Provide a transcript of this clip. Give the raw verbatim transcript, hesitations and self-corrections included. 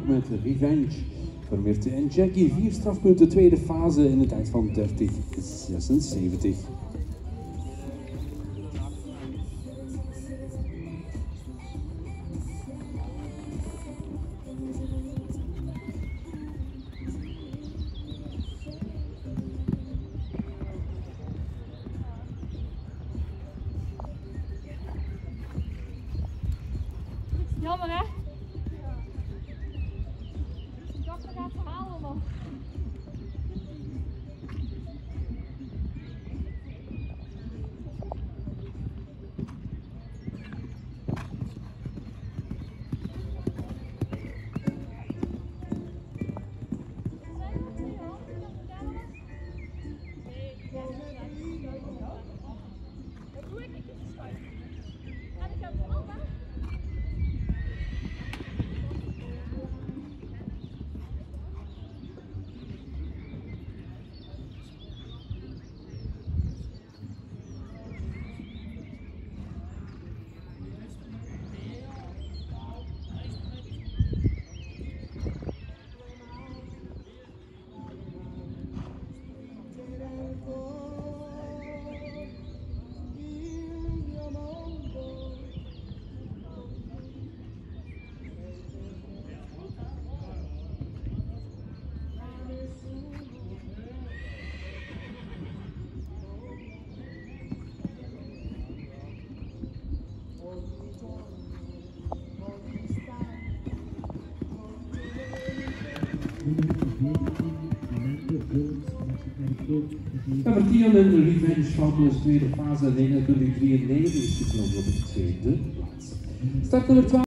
met Revenge. Voor Mirte en Jackie vier strafpunten tweede fase in de tijd van dertig zesenzeventig. Jammer hè? Ik dacht dat gaat verhalen nog. Everton en Revenge van de tweede fase eenentwintig drieënnegentig is gekomen op de tweede plaats. Start nummer twaalf.